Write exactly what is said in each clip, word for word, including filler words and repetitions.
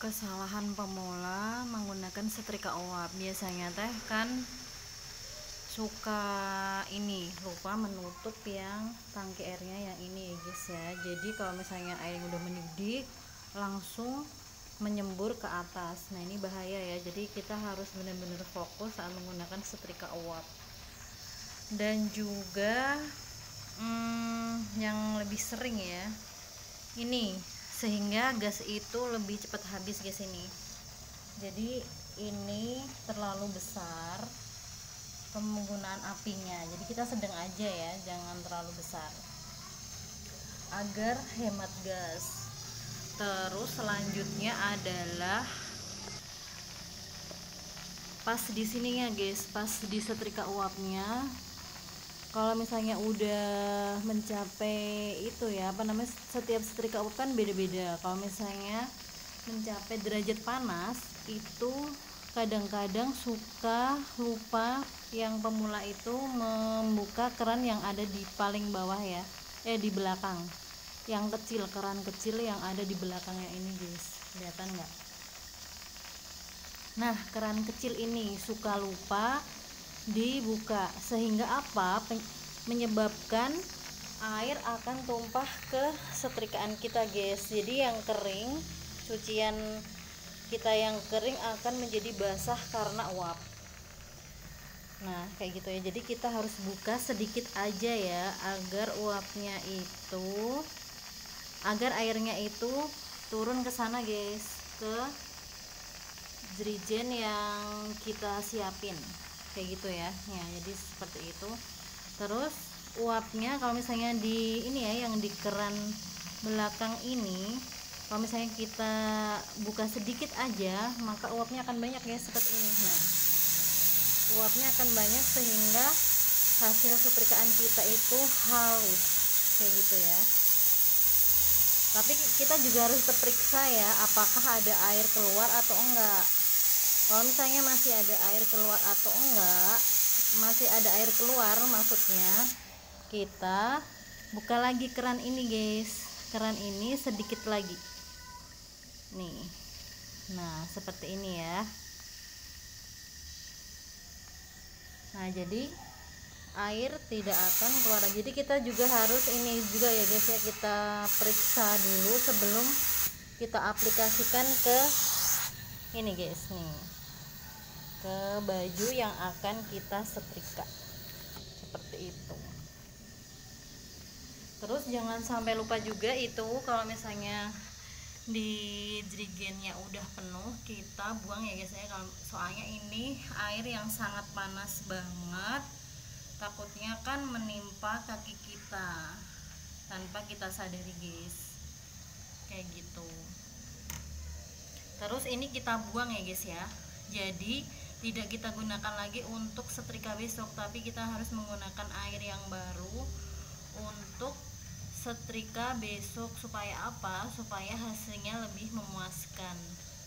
Kesalahan pemula menggunakan setrika uap. Biasanya teh kan suka ini lupa menutup yang tangki airnya yang ini ya guys ya. Jadi kalau misalnya air udah mendidih langsung menyembur ke atas. Nah ini bahaya ya. Jadi kita harus benar-benar fokus saat menggunakan setrika uap. Dan juga hmm, yang lebih sering ya ini, sehingga gas itu lebih cepat habis guys ini. Jadi ini terlalu besar penggunaan apinya, jadi kita sedang aja ya, jangan terlalu besar agar hemat gas. Terus selanjutnya adalah pas di sini ya guys, pas di setrika uapnya, kalau misalnya udah mencapai itu ya apa namanya, setiap setrika uap kan beda-beda. Kalau misalnya mencapai derajat panas itu kadang-kadang suka lupa yang pemula itu membuka keran yang ada di paling bawah ya, eh di belakang yang kecil, keran kecil yang ada di belakangnya ini guys, kelihatan nggak? Nah keran kecil ini suka lupa dibuka, sehingga apa, menyebabkan air akan tumpah ke setrikaan kita guys. Jadi yang kering, cucian kita yang kering akan menjadi basah karena uap. Nah kayak gitu ya, jadi kita harus buka sedikit aja ya, agar uapnya itu, agar airnya itu turun ke sana guys, ke jerigen yang kita siapin kayak gitu ya. Ya jadi seperti itu. Terus uapnya kalau misalnya di ini ya, yang di keran belakang ini, kalau misalnya kita buka sedikit aja, maka uapnya akan banyak ya seperti ini. Nah uapnya akan banyak sehingga hasil setrikaan kita itu halus kayak gitu ya. Tapi kita juga harus terperiksa ya, apakah ada air keluar atau enggak. Kalau misalnya masih ada air keluar atau enggak, masih ada air keluar maksudnya, kita buka lagi keran ini guys, keran ini sedikit lagi nih. Nah seperti ini ya. Nah jadi air tidak akan keluar. Jadi kita juga harus ini juga ya guys ya, kita periksa dulu sebelum kita aplikasikan ke ini guys nih, ke baju yang akan kita setrika seperti itu. Terus jangan sampai lupa juga itu, kalau misalnya di jerigennya udah penuh, kita buang ya guys ya. Soalnya ini air yang sangat panas banget, takutnya kan menimpa kaki kita tanpa kita sadari guys, kayak gitu. Terus ini kita buang ya guys ya, jadi tidak kita gunakan lagi untuk setrika besok, tapi kita harus menggunakan air yang baru untuk setrika besok. Supaya apa? Supaya hasilnya lebih memuaskan.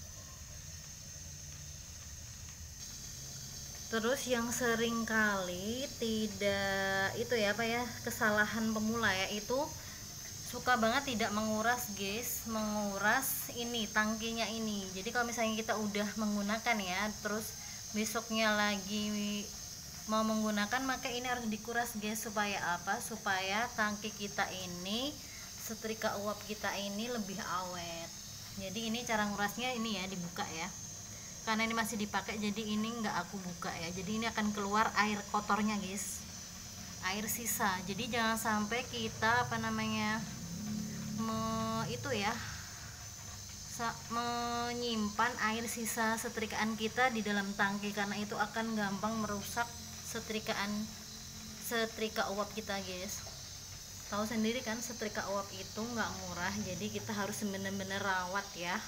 Terus yang sering kali tidak itu ya apa ya, kesalahan pemula ya, itu suka banget tidak menguras guys, menguras ini tangkinya ini. Jadi kalau misalnya kita udah menggunakan ya, terus besoknya lagi mau menggunakan, maka ini harus dikuras guys. Supaya apa? Supaya tangki kita ini, setrika uap kita ini lebih awet. Jadi ini cara ngurasnya ini ya, dibuka ya, karena ini masih dipakai, jadi ini nggak aku buka ya. Jadi ini akan keluar air kotornya guys, air sisa. Jadi jangan sampai kita apa namanya me, itu ya sa, menyimpan air sisa setrikaan kita di dalam tangki, karena itu akan gampang merusak setrikaan setrika uap kita guys. Tahu sendiri kan setrika uap itu nggak murah, jadi kita harus benar-benar rawat ya.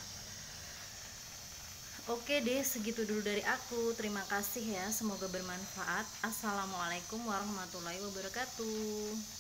Oke deh, segitu dulu dari aku. Terima kasih ya, semoga bermanfaat. Assalamualaikum warahmatullahi wabarakatuh.